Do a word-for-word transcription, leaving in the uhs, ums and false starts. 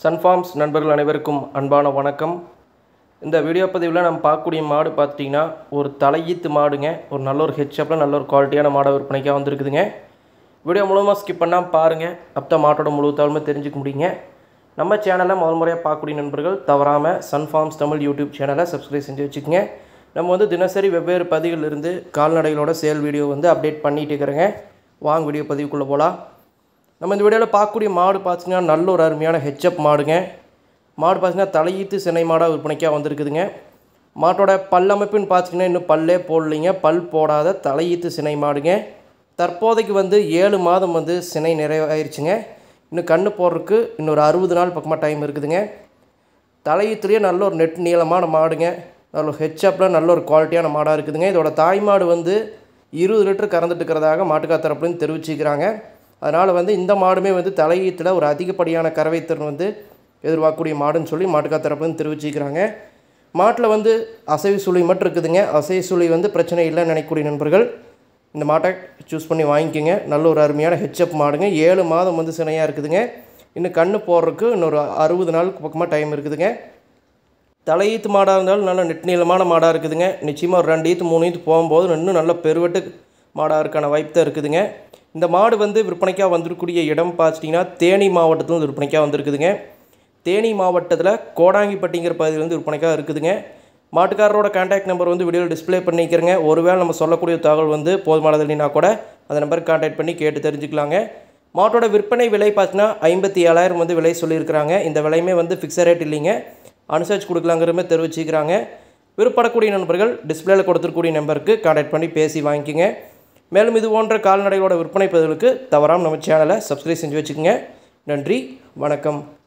Sun Farms நண்பர்கள் அனைவருக்கும் அன்பான வணக்கம். இந்த வீடியோ பதிவில் நம்ம பார்க்கக்கூடிய மாடு பார்த்திங்கன்னா ஒரு தலையீத்து மாடுங்க. ஒரு நல்ல ஒரு ஹெச்அப்பில் நல்ல ஒரு குவாலிட்டியான மாடை விற்பனைக்காக வந்திருக்குதுங்க. வீடியோ முழுவதுமாக ஸ்கிப் பண்ணால் பாருங்கள். அப்போ மாட்டோட முழு தகவலுமே தெரிஞ்சுக்க முடியுங்க. நம்ம சேனலை முதல் முறையாக பார்க்கக்கூடிய நண்பர்கள் தவறாமல் சன்ஃபார்ம்ஸ் தமிழ் யூடியூப் சேனலை சப்ஸ்கிரைப் செஞ்சு வச்சுக்கோங்க. நம்ம வந்து தினசரி வெவ்வேறு பதிவுகளிலிருந்து கால்நடைகளோட சேல் வீடியோ வந்து அப்டேட் பண்ணிகிட்டு இருக்கிறேங்க. வாங்க வீடியோ பதிவுக்குள்ளே போகலாம். நம்ம இந்த வீடியோவில் பார்க்கக்கூடிய மாடு பார்த்திங்கன்னா நல்ல ஒரு அருமையான ஹெச்அப் மாடுங்க. மாடு பார்த்திங்கன்னா தலையீத்து சினை மாடாக விற்பனைக்காக வந்திருக்குதுங்க. மாட்டோட பல் அமைப்புன்னு பார்த்திங்கன்னா இன்னும் பல்லே போடலைங்க. பல் போடாத தலையீத்து சினை மாடுங்க. தற்போதைக்கு வந்து ஏழு மாதம் வந்து சினை நிறைவாயிருச்சுங்க. இன்னும் கன்று போடுறதுக்கு இன்னொரு அறுபது நாள் பக்கமாக டைம் இருக்குதுங்க. தலையீத்துலேயே நல்ல ஒரு நெட் நீளமான மாடுங்க. நல்ல ஒரு ஹெச்அப்பில் நல்ல ஒரு குவாலிட்டியான மாடாக இருக்குதுங்க. இதோட தாய் மாடு வந்து இருபது லிட்டர் கறந்துட்டு இருக்கிறதாக மாட்டுக்கார் தரப்புலேருந்து தெரிவிச்சுக்கிறாங்க. அதனால் வந்து இந்த மாடுமே வந்து தலையீத்தில் ஒரு அதிகப்படியான கறவைத்திறன் வந்து எதிர்பார்க்கக்கூடிய மாடுன்னு சொல்லி மாட்டுக்கார் தரப்புலேருந்து தெரிவிச்சுக்கிறாங்க. மாட்டில் வந்து அசைவு சுழி மட்டும் இருக்குதுங்க. அசைவு சுழி வந்து பிரச்சனை இல்லைன்னு நினைக்கக்கூடிய நண்பர்கள் இந்த மாட்டை சூஸ் பண்ணி வாங்கிக்கோங்க. நல்ல ஒரு அருமையான ஹெச்அப் மாடுங்க. ஏழு மாதம் வந்து சினையாக இருக்குதுங்க. இன்னும் கன்று போடுறதுக்கு இன்னொரு அறுபது நாளுக்கு பக்கமாக டைம் இருக்குதுங்க. தலையீத்து மாடாக இருந்தாலும் நல்ல நெட் நீளமான மாடாக இருக்குதுங்க. நிச்சயமாக ஒரு ரெண்டு ஈத்து மூணு ஈத்து போகும்போது இன்னும் நல்ல பெருவெட்டு மாடாக இருக்கான வாய்ப்பு தான் இருக்குதுங்க. இந்த மாடு வந்து விற்பனைக்காக வந்திருக்கக்கூடிய இடம் பார்த்திங்கன்னா தேனி மாவட்டத்தில் வந்து விற்பனைக்காக வந்திருக்குதுங்க. தேனி மாவட்டத்தில் கோடாங்கிப்பட்டிங்கிற பகுதியில் வந்து விற்பனைக்காக இருக்குதுங்க. மாட்டுக்காரரோட கான்டாக்ட் நம்பர் வந்து வீடியோவில் டிஸ்பிளே பண்ணிக்கிறேங்க. ஒருவேளை நம்ம சொல்லக்கூடிய தகவல் வந்து போதுமானது இல்லைன்னா கூட அந்த நம்பருக்கு கான்டாக்ட் பண்ணி கேட்டு தெரிஞ்சுக்கலாங்க. மாட்டோட விற்பனை விலை பார்த்தீங்கன்னா ஐம்பத்தி ஏழாயிரம் வந்து விலை சொல்லியிருக்கிறாங்க. இந்த விலையுமே வந்து ஃபிக்ஸட் ரேட் இல்லைங்க, அனுசரித்து கொடுக்கலாங்கிறமே தெரிவிச்சுக்கிறாங்க. விருப்பப்படக்கூடிய நண்பர்கள் டிஸ்பிளேயில் கொடுத்துருக்கூடிய நம்பருக்கு கான்டாக்ட் பண்ணி பேசி வாங்கிக்கோங்க. மேலும் இது போன்ற கால்நடைகளோட விற்பனை பதிவுகளுக்கு தவறாமல் நம்ம சேனலை சப்ஸ்கிரைப் செஞ்சு வச்சுக்கோங்க. நன்றி, வணக்கம்.